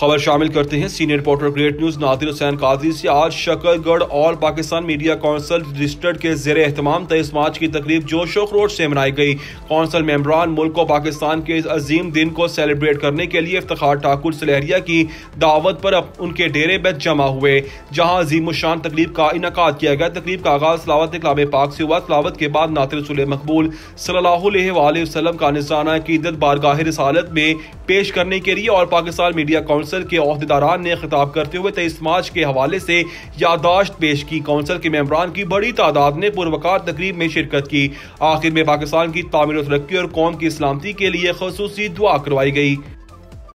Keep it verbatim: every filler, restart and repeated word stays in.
खबर शामिल करते हैं senior reporter great news Nadir Hussain Qadri से। आज Shakargarh all Pakistan media council registered के जेर एहतमाम तेईस मार्च की तकरीब जोशो खरोश से मनाई गई। काउंसिल मेंबरान मुल्क को पाकिस्तान के इस अजीम दिन को सेलिब्रेट करने के लिए इफ्तिखार ठाकुर सलेहरिया की दावत पर उनके डेरे में जमा हुए, जहां अजीम शान तकरीब का इनकाद किया गया। तकरीब का आगाज तलावत कलाम पाक से हुआ। तलावत के बाद नात रसूल मकबूल सल्लल्लाहु अलैहि वसल्लम का निज़ाना क़ीदत बारगाह रिसालत में पेश करने के लिए और पाकिस्तान मीडिया काउंसिल के ओहदेदारान ने खिताब करते हुए तेईस मार्च के हवाले से याददाश्त पेश की। काउंसिल के मेंबरान की बड़ी तादाद ने पुरवकार तकरीब में शिरकत की। आखिर में पाकिस्तान की तामीर और तरक्की और कौम की सलामती के लिए खसूसी दुआ करवाई गई।